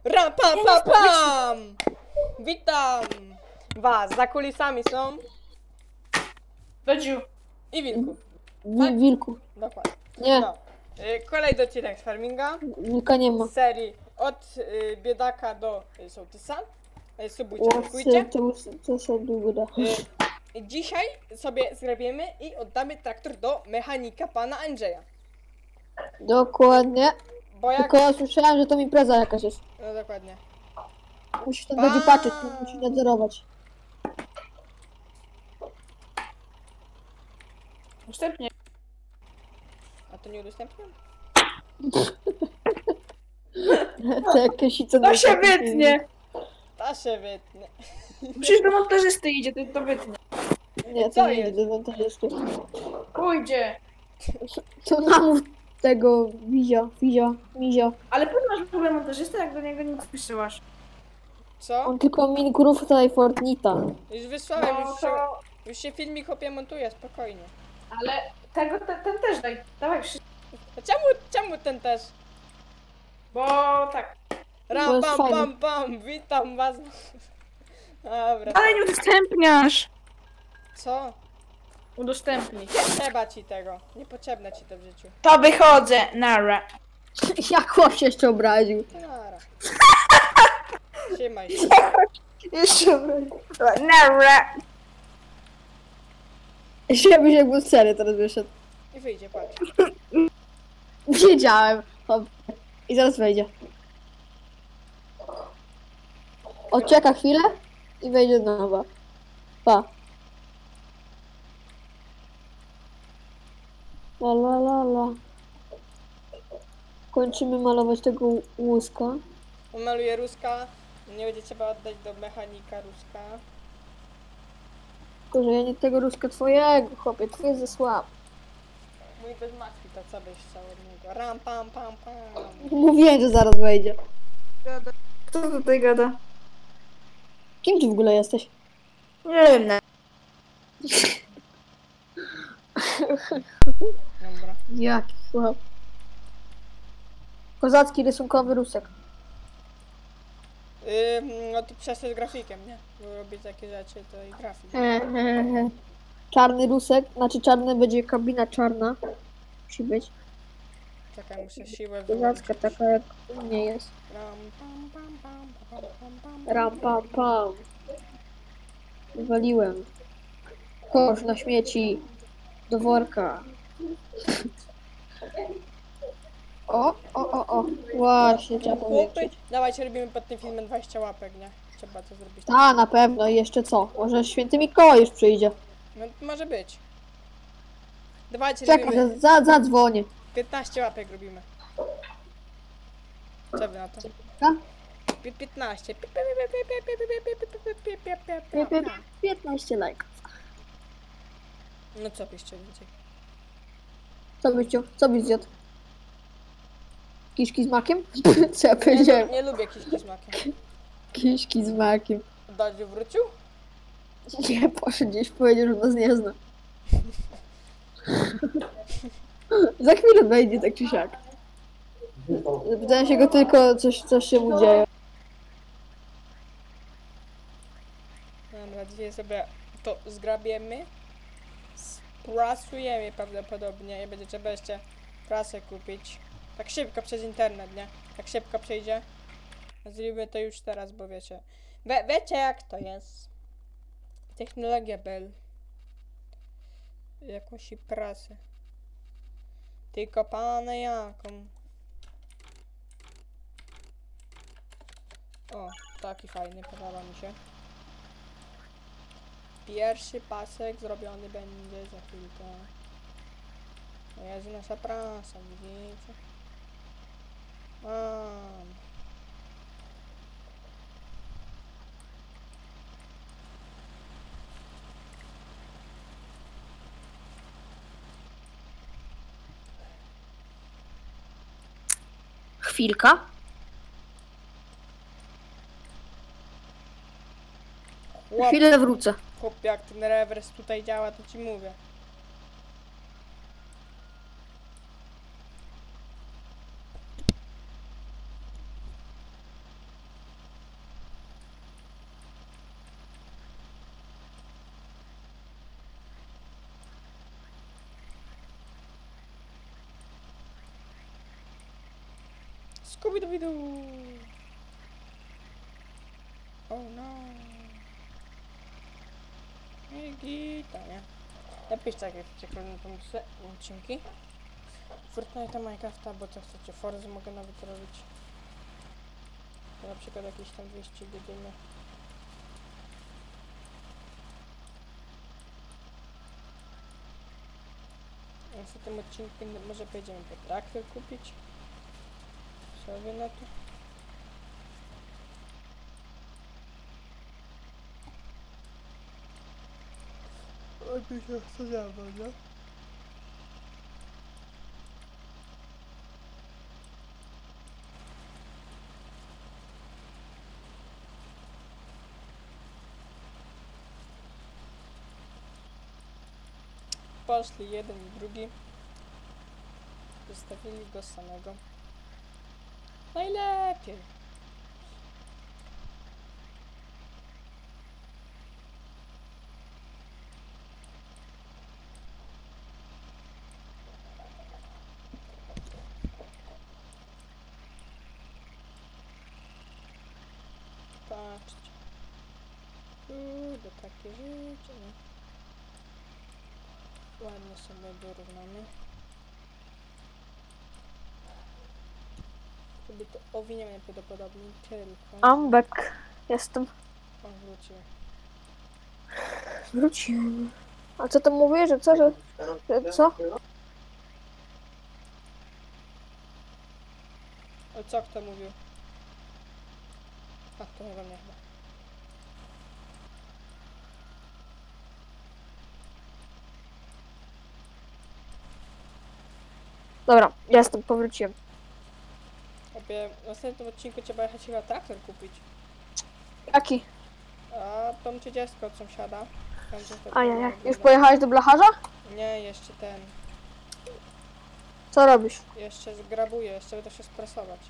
Ram, pam, pam, pam! Witam was, za kulisami są Bedziu. i Wilku. Tak? Wilku. Dokładnie. Nie, No. Kolejny odcinek z Farminga. wilka nie ma. Z serii od biedaka do sołtysa. Subujcie, O, dziękujcie. to są długo. Dzisiaj sobie zrobimy i oddamy traktor do mechanika pana Andrzeja. Dokładnie. Bo jak... Tylko ja słyszałem, że to impreza jakaś jest. No dokładnie. Musisz tam będzie patrzeć, musisz nadzorować. Następnie. A to nie udostępniam? To jakieś co To się wytnie. To się wytnie. Przecież do montażysty idzie, to wytnie. Nie, Co to nie jest? idzie do montażysty. Pójdzie. To namów tego Mizia. Ale po co masz w ogóle montażystę, jak do niego nic wysyłasz? Co? On tylko Minecraft tutaj Fortnita. Już wysłałem, No już, to... już się filmik montuje, spokojnie. Ale tego, ten też daj. Dawaj wszystko. A czemu ten też? Bo tak. Bo Ram, jest pam, fajny. pam, pam, witam was. Dobra. Ale nie udostępniasz. Co? Udostępnij. Nie trzeba ci tego. Niepotrzebne ci to w życiu. To wychodzę. Nara. Jak chłop się jeszcze obraził. Nara. Trzymaj się. Jeszcze obraził. Nara. Żebyś jak był sery teraz wyszedł. I wyjdzie, patrz. Wiedziałem. Hop. I zaraz wejdzie. Odczeka chwilę i wejdzie do nowa. Pa. La la la la. Kończymy malować tego łuska. Umaluję Ruska. Nie będzie trzeba oddać do mechanika Ruska. Tylko, że ja nie tego ruska twojego, chłopie. Twój jest za słab. Mój bez matki, to co byś chciał od niego? Ram, pam, pam, pam. Mówiłem, że zaraz wejdzie. Kto tutaj gada? Kim ty w ogóle jesteś? Nie wiem. Dobra. Jaki chłop. Kozacki rysunkowy rusek. No to przez to z grafikiem, nie? Bo robić takie rzeczy to i grafik. Czarny rusek, znaczy czarny będzie kabina czarna. Musi być. Czekaj, muszę siłę Kozacka wyłączyć. taka jak u mnie jest. Ram, pam, pam, pam, pam, pam, pam. Ram pam pam. Wywaliłem. Kosz na śmieci. Do worka. O. Właśnie, trzeba Chłopy, powiedzieć. dawajcie, robimy pod tym filmem 20 łapek, nie? Trzeba to zrobić. A, na pewno. I jeszcze co? Może święty Mikołaj już przyjdzie. No może być. Dawajcie, Czekaj, robimy zadzwonię. 15 łapek robimy. Co wy na to? A? 15. 15 lajków. No co byście więcej? Co byś zjadł? Kiszki z makiem? Co ja powiedziałem? Nie lubię kiszki z makiem. Kiszki z makiem. Dadziu wrócił? Nie, poszedł gdzieś, powiedział, że nas nie zna. Za chwilę wejdzie tak czy siak. Zapytałem się go tylko, coś się mu dzieje. Dobra, dzisiaj sobie to zgrabiemy. Sprasujemy prawdopodobnie i będzie trzeba jeszcze prasę kupić. Tak szybko przez internet, nie? Tak szybko przejdzie. Zrobimy to już teraz, bo wiecie. Wiecie jak to jest. Technologia Bell. Jakąś prasę. Tylko pane jaką. O, taki fajny, podoba mi się. Pierwszy pasek zrobiony będzie za chwilkę. O Jezu, nasza prasa, widzicie? Mam. Chwilka. Chwilę wrócę. Chłop, jak ten rewers tutaj działa, to ci mówię. Scooby-Doo. Oh no. I gita, nie? Napiszcie jakieś przykładne pomysły, odcinki. Fortnite'a, Minecrafta, bo co chcecie, Forza mogę nawet robić. Na przykład jakieś tam wyścigi dymy. W tym odcinku może pojedziemy po traktor kupić. Co wy na to? Oj, mi się chce zabrać, nie? Poszli jeden i drugi. Zostawili go samego. Najlepiej. Patrzcie. Kurde, takie życie, nie? Ładnie sobie dorównamy. Sobie to owiniemy najprawdopodobniej tylko. I'm back. Jestem. On wrócił. Wróciłem. A co tam mówię, że co, że co? O co kto mówił? A to chyba nie chyba. Dobra, jestem, powróciłem. Obie, w następnym odcinku trzeba jechać chyba traktor kupić. Jaki? A tą 30 od sąsiada. Będzie to Ajajaj. pewnie Już wygląda. pojechałeś do blacharza? Nie, jeszcze ten. Co robisz? Jeszcze zgrabuję, jeszcze będę się sprasować.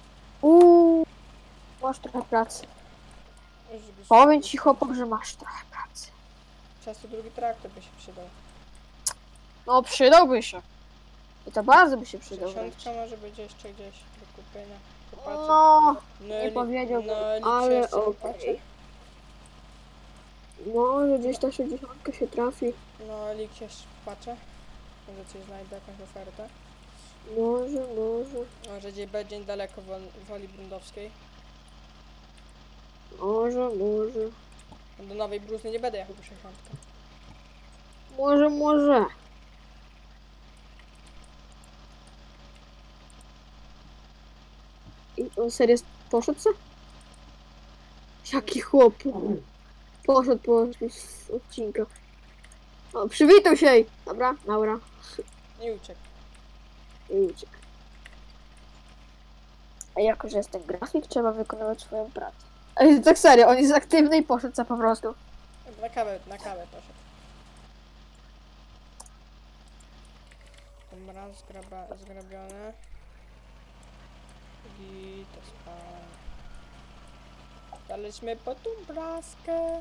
Masz trochę pracy. Już by się- Powiem ci chłopak, że masz trochę pracy. Często drugi traktor by się przydał. No przydałby się. I to bardzo by się przydał. 60 może będzie jeszcze gdzieś do kupienia. Popatrzę. No, No, nie powiedziałbym, no, ale jeszcze okej. popatrzę. Może gdzieś ta 60 się trafi. No, lik jeszcze patrzę. Może coś znajdę, jakąś ofertę. Może. Może gdzieś będzie niedaleko Woli Brundowskiej. Może. Do Nowej Bruzny nie będę jechał po 60. Może. I on serio poszedł co? Jaki chłop. Poszedł po odcinka. O, przywitał się! Dobra. I uciekł. I uciekł. A jako, że jestem grafik, trzeba wykonywać swoją pracę. Ej, tak serio, on jest aktywny i poszedł co po prostu. Na kawę poszedł. Dobra, zgrabione. I to spałem. Daliśmy po tą braskę.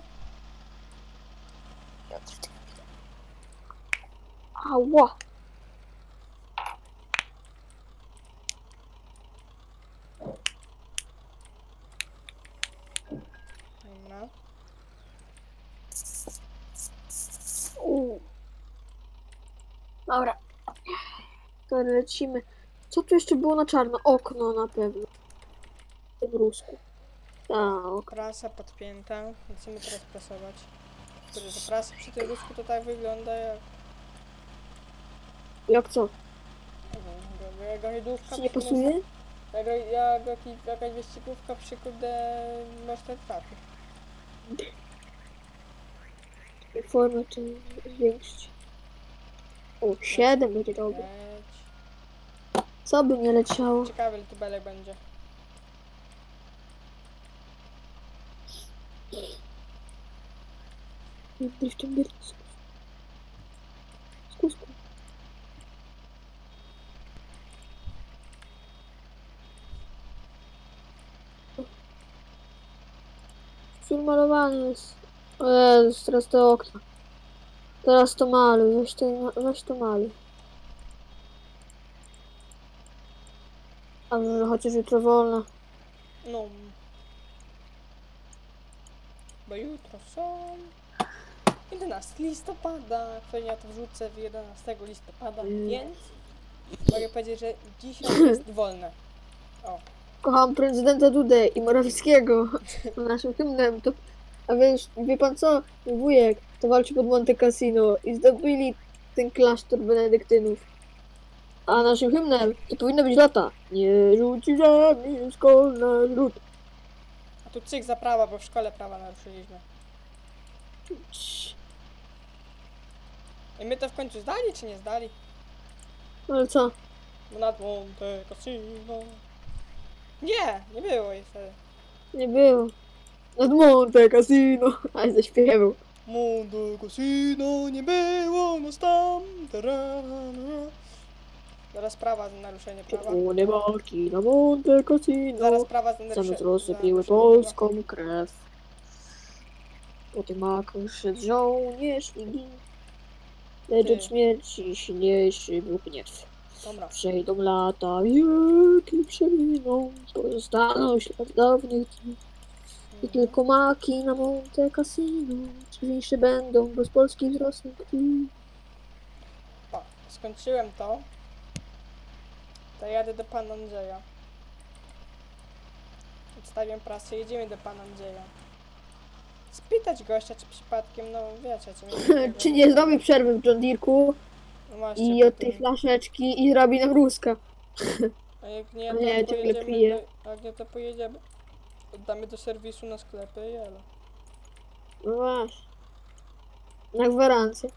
Ała! Dobra. Dobra. To lecimy. Co tu jeszcze było na czarno? Okno na pewno. W tym rusku. Tak. Prasa podpięta. Lecimy teraz prasować. Kurde, to prasa przy tym rusku to tak wygląda jak... Jak co? Jak gajdówka Ci nie pasuje? jakaś wyścigówka przy kurde Master Trafy. Formę czy zwiększyć? O, 7 będzie dobre. Leć. Co by nie leciało? Ciekawy tubelek będzie. Driftem biec. Skusku. Filmalowane jest. O Jezus, teraz te okna. Teraz to maluj, weź to maluj. A No chociaż jutro wolno. No. Bo jutro są 11 listopada. Pewnie ja to wrzucę w 11 listopada, więc mogę powiedzieć, że dzisiaj jest wolne. O. Kocham prezydenta Dudę i Morawieckiego. Naszym hymnem to... A wie pan co? Mój wujek to walczy pod Monte Cassino i zdobyli ten klasztor benedyktynów. A naszym hymnem to powinno być lata. Nie rzuci żadnej szkolna rzut. A tu cyk za prawa, bo w szkole prawa naruszyliśmy. I my to w końcu zdali, czy nie zdali? Ale co? Bo nad Monte Cassino. Nie, nie było jej wtedy. Nie było. Nad Monte Cassino. A zaśpiewał. Monte Cassino, nie było nas tam. Zaraz prawa za naruszenie prawa. Czerwone walki na Monte Cassino. Zaraz prawa za naruszenie. Zamiast rozsypiły polską krew. Po tym maku szedł żołnierz i gin. Lecz od śmierci silniejszy był gniew. Dobra. Przejdą lata, wieki przeminą, pozostaną ślad dawnych dni. I tylko maki na Monte Cassino, trzeźniejsze będą, bo z Polski wzrosną krwi. O, skończyłem to. To jadę do pana Andrzeja. Odstawiam prasę, jedziemy do pana Andrzeja. Spytać gościa, czy przypadkiem, no wiecie, co mi Czy nie zrobi przerwy w John Deere'ku no właśnie, i od potem- tej flaszeczki i zrobi nam ruska. A jak nie, Nie, to ciągle pojedziemy pije. a jak nie, to pojedziemy. Oddamy do serwisu na sklepy i elo. No właśnie. Na gwarancję.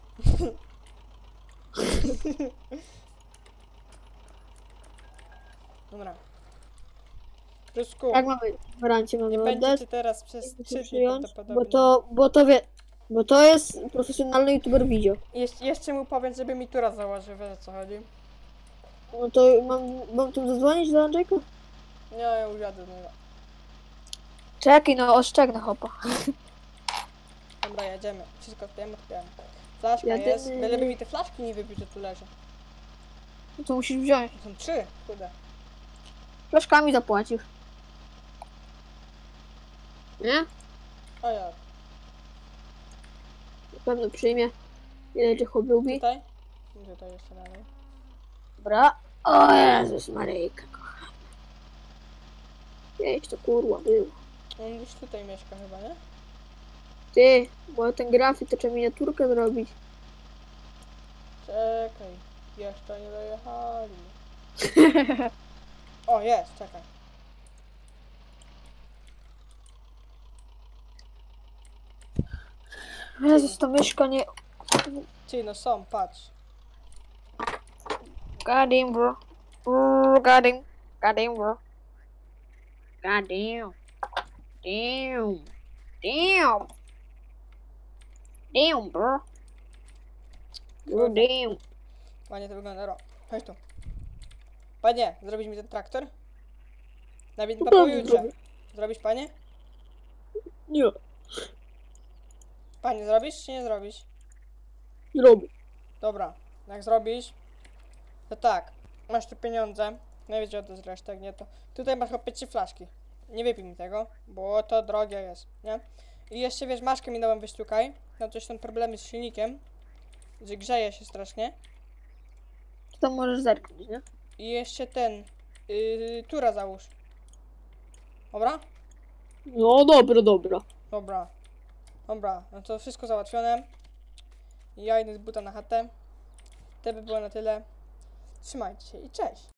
Dobra. Rusku, Jak mamy gwarancję nie mamy oddać? będziecie teraz przez 3 dni Przyjąć? prawdopodobnie. Bo to jest profesjonalny youtuber video. Jeszcze mu powiem, żeby mi tura założył, wiesz o co chodzi? No to mam tu zadzwonić do Andrzejka? Nie, ja już jadę do niego. Czekaj, no oszczędna hopa. Dobra, jedziemy. Wszystko odpijamy. Flaszka Jadymy. jest. Byleby mi te flaszki nie wypił, że tu leży. No to musisz wziąć. Są 3, kurde. Flaszkami zapłacisz. Nie? O ja. Na pewno przyjmie. Ile cię lubi. Tutaj? I tutaj jeszcze dalej. Dobra. O Jezus Maryjka, kochana. Gdzieś to kurwa było. On już tutaj mieszka chyba, nie? Ty, bo ten grafik to trzeba miniaturkę zrobić. Czekaj. Jeszcze nie dojechali. O, jest, czekaj. Jezus, to myszka nie... Ty, no są, patrz. God damn, bro. God damn. God damn, bro. God damn. Damn. Damn. Damn, bro. No damn. Ładnie to wygląda, ro. Chodź tu. Panie, zrobisz mi ten traktor? Nawet No na pewnie pojutrze. zrobię. Zrobisz, panie? Nie, Panie, zrobisz czy nie zrobisz? zrobię. Dobra, jak zrobisz, to tak, masz tu pieniądze, nie wiecie o to zresztą, jak nie to. Tutaj masz chłopie 3 flaszki. Nie wypij mi tego, bo to drogie jest, nie? I jeszcze wiesz, maszkę mi nową wysztukaj. No coś są problemy z silnikiem, że grzeje się strasznie. To tam możesz zerknąć, nie? I jeszcze ten, tura załóż. Dobra? No dobra, dobra. Dobra. Dobra, no to wszystko załatwione. Ja idę z buta na chatę. To by było na tyle. Trzymajcie się i cześć.